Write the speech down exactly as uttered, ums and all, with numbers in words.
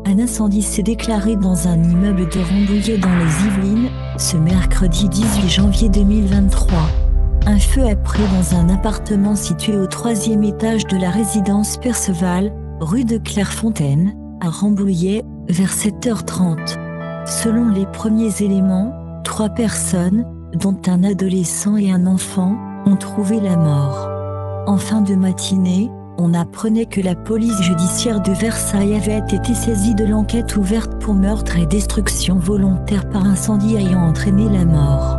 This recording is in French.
Un incendie s'est déclaré dans un immeuble de Rambouillet dans les Yvelines, ce mercredi dix-huit janvier deux mille vingt-trois. Un feu a pris dans un appartement situé au troisième étage de la résidence Perceval, rue de Clairefontaine, à Rambouillet, vers sept heures trente. Selon les premiers éléments, trois personnes, dont un adolescent et un enfant, ont trouvé la mort. En fin de matinée, on apprenait que la police judiciaire de Versailles avait été saisie de l'enquête ouverte pour meurtre et destruction volontaire par incendie ayant entraîné la mort.